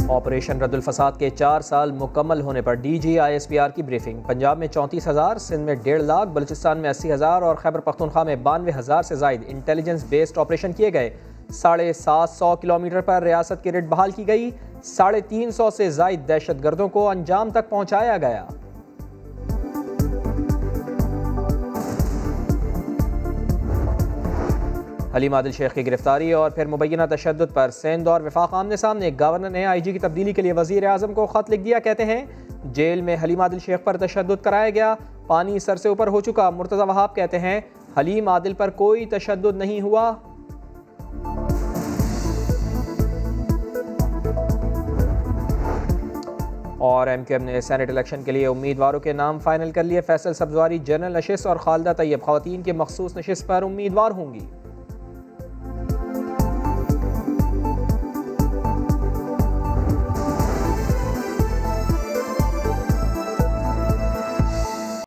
Operation Raddul फसाद के 4 साल मुकम्मल होने पर DGISPR की ब्रीफिंग। पंजाब में 34,000, सिंध में 1.5 लाख, बलूचिस्तान में 80,000 और खैबर पख्तूनख्वा में 92,000 से जायद इंटेलिजेंस बेस्ड ऑपरेशन किए गए। 750 किलोमीटर पर रियासत की रिट बहाल की गई। 350 से जायद दहशत गर्दों को अंजाम तक पहुंचाया गया। हलीम आदिल शेख की गिरफ्तारी और फिर मुबैना तशद्दुद पर सिंध और वफाक आमने सामने। गवर्नर ने IG की तब्दीली के लिए वजीर आजम को खत लिख दिया। कहते हैं जेल में हलीम आदिल शेख पर तशद्दुद कराया गया, पानी सर से ऊपर हो चुका। मुर्तज़ा वहाब कहते हैं हलीम आदिल पर कोई तशद्दुद नहीं हुआ। और MQM ने सेनेट इलेक्शन के लिए उम्मीदवारों के नाम फाइनल कर लिए। फैसल सब्जवारी जनरल नशिस्त और खालिदा तैयब खवातीन के मखसूस नशिस्त पर उम्मीदवार होंगी।